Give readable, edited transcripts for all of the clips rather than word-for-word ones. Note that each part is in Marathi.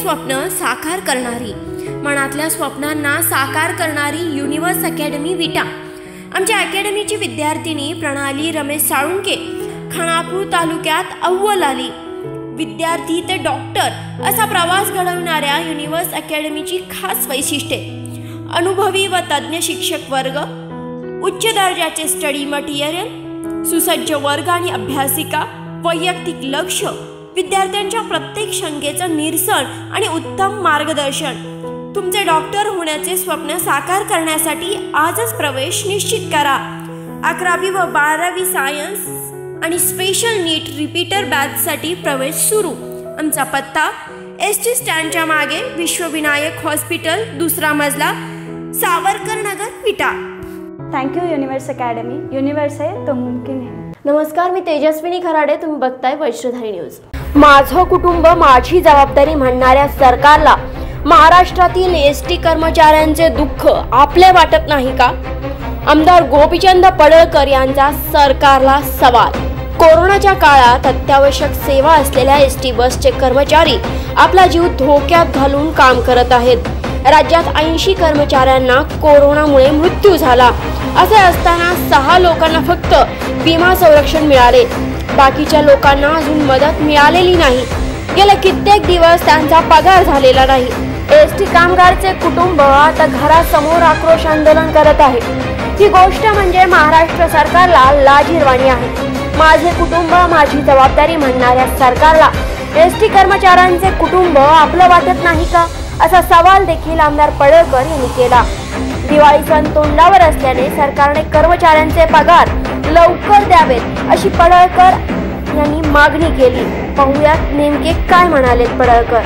स्वप्न साकार करणारी, मनातल्या स्वप्नांना साकार करणारी युनिव्हर्स अकॅडमी विटा। आमच्या अकॅडमीची विद्यार्थिनी प्रणाली रमेश साळुंके खानापूर तालुक्यात अव्वल आली। विद्यार्थी ते डॉक्टर असा प्रवास घडवणाऱ्या युनिव्हर्स अकॅडमीची खास वैशिष्ट्ये: अनुभवी व तज्ञ शिक्षक वर्ग, उच्च दर्जाचे स्टडी मटेरियल, सुसज्ज वर्ग आणि अभ्यासिका, वैयक्तिक लक्ष, विद्यार्थ्यांच्या प्रत्येक शंकेचं निरसन आणि उत्तम मार्गदर्शन। तुमचे डॉक्टर होण्याचे स्वप्न साकार करण्यासाठी आजच प्रवेश निश्चित करा। 11वी व 12वी सायन्स आणि स्पेशल नीट रिपीटर बॅचसाठी प्रवेश सुरू। आमचा पत्ता एसटी स्टँडच्या मागे, विश्वविनायक हॉस्पिटल, दुसरा मजला, Savarkar Nagar, Vita. Thank you universe academy. Universe है तो मुमकिन है। नमस्कार, मी तेजस्विनी खराडे, तुम्ही बघताय वज्रधारी न्यूज। माझं कुटुंब माझी जबाबदारी म्हणणाऱ्या सरकारला महाराष्ट्रातील एसटी कर्मचाऱ्यांचे दुःख आपले वाटत नाही का? आमदार गोपीचंद पडळकर यांचा सरकारला सवाल। कोरोनाच्या काळात अत्यावश्यक सेवा असलेल्या एसटी बसचे कर्मचारी आपला जीव धोक्यात घालून काम करत आहेत। राज्यात 80 कर्मचाऱ्यांना कोरोनामुळे मृत्यू झाला। असे असताना 6 लोकांना फक्त विमा संरक्षण मिळाले, बाकीच्या लोकांना अजून मदत मिळालेली नाही। गेले कित्येक दिवस त्यांचा पगार झालेला नाही। एसटी कामगारचे कुटुंब आता घरासमोर आक्रोश आंदोलन करत आहे। ही गोष्ट म्हणजे महाराष्ट्र सरकारला लाजिरवाणी आहे। माझे कुटुंब माझी जबाबदारी म्हणणाऱ्या सरकारला एसटी कर्मचाऱ्यांचे कुटुंब आपलं वाटत नाही का, असा सवाल देखील आमदार पडळकर यांनी केला। दिवाळी सण तोंडावर असल्याने सरकारने कर्मचाऱ्यांचे पगार लवकर द्यावेत अशी पडळकर यांनी मागणी केली। पाहूयात नेमके काय म्हणाले पडळकर।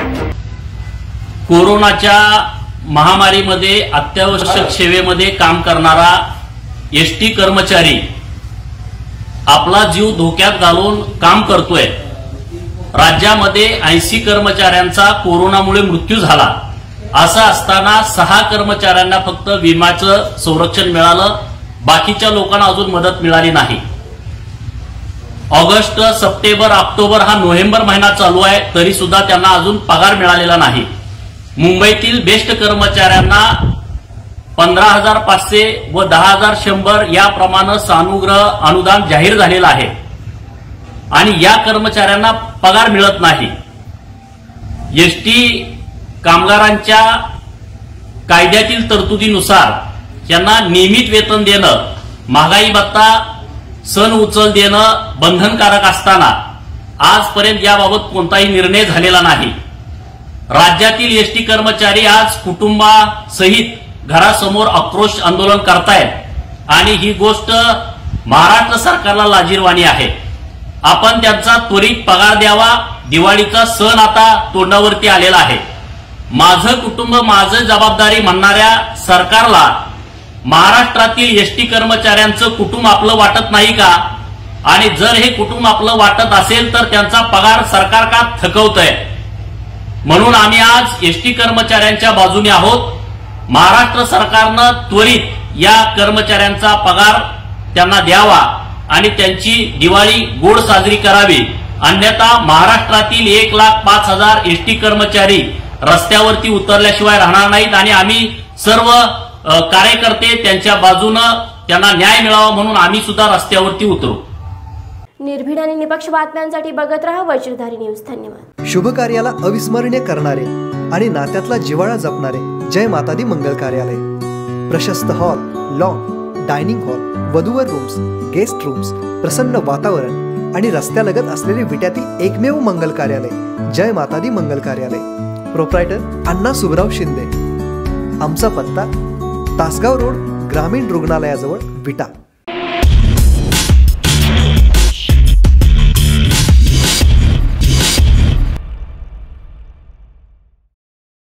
कोरोनाच्या महामारीमध्ये अत्यावश्यक सेवेमध्ये काम करणारा एसटी कर्मचारी आपला जीव धोक्यात घालून काम करतोय। राज्यामध्ये 80 कर्मचाऱ्यांचा कोरोनामुळे मृत्यू झाला। असं असताना 6 कर्मचाऱ्यांना फक्त विम्याचं संरक्षण मिळालं, बाकीच्या लोकांना अजून मदत मिळाली नाही। ऑगस्ट, सप्टेंबर, ऑक्टोबर हा नोव्हेंबर महिना चालू आहे, तरी सुद्धा त्यांना अजून पगार मिळालेला नाही। मुंबईतील बेस्ट कर्मचाऱ्यांना 15,500 व 10,100 याप्रमाणे सानुग्रह अनुदान जाहीर झालेलं आहे आणि या कर्मचाऱ्यांना पगार मिळत नाही। एसटी कामगारांच्या कायद्यातील तरतुदीनुसार यांना नियमित वेतन देणं, महागाई भत्ता, सण उचल देणं बंधनकारक असताना आजपर्यंत याबाबत कोणताही निर्णय झालेला नाही। राज्यातील एसटी कर्मचारी आज कुटुंबासहित घरासमोर आक्रोश आंदोलन करतायत आणि ही गोष्ट महाराष्ट्र सरकारला लाजिरवाणी आहे। आपण त्यांचा त्वरित पगार द्यावा। दिवाळीचा सण आता तोंडावरती आलेला आहे। माझं कुटुंब माझं जबाबदारी म्हणणाऱ्या सरकारला महाराष्ट्रातील एसटी कर्मचाऱ्यांचं कुटुंब आपलं वाटत नाही का? आणि जर हे कुटुंब आपलं वाटत असेल तर त्यांचा पगार सरकार का थकवतंय? म्हणून आम्ही आज एसटी कर्मचाऱ्यांच्या बाजूने आहोत। महाराष्ट्र सरकारनं त्वरित या कर्मचाऱ्यांचा पगार त्यांना द्यावा आणि त्यांची दिवाळी गोड साजरी करावी, अन्यथा महाराष्ट्रातील 1,05,000 एसटी कर्मचारी रस्त्यावरती उतरल्याशिवाय राहणार नाहीत आणि आम्ही सर्व कार्यकर्ते त्यांच्या बाजूनं त्यांना न्याय मिळावा म्हणून आम्ही सुद्धा रस्त्यावरती उतरू। निर्भीड आणि निपक्ष बातम्यांसाठी बघत राहा वज्रधारी न्यूज। धन्यवाद। शुभ कार्याला अविस्मरणीय करणारे आणि नात्यातला जिव्हाळा जपणारे जय माता दी मंगल कार्यालय। प्रशस्त हॉल, लॉन, डायनिंग हॉल, वधूवर रूम्स, गेस्ट रूम्स, प्रसन्न वातावरण आणि रस्त्यालगत असलेले विट्यातील एकमेव मंगल कार्यालय जय माता दी मंगल कार्यालय। प्रोप्रायटर अण्णा सुबराव शिंदे। आमचा पत्ता तासगाव रोड, ग्रामीण रुग्णालयाजवळ, विटा।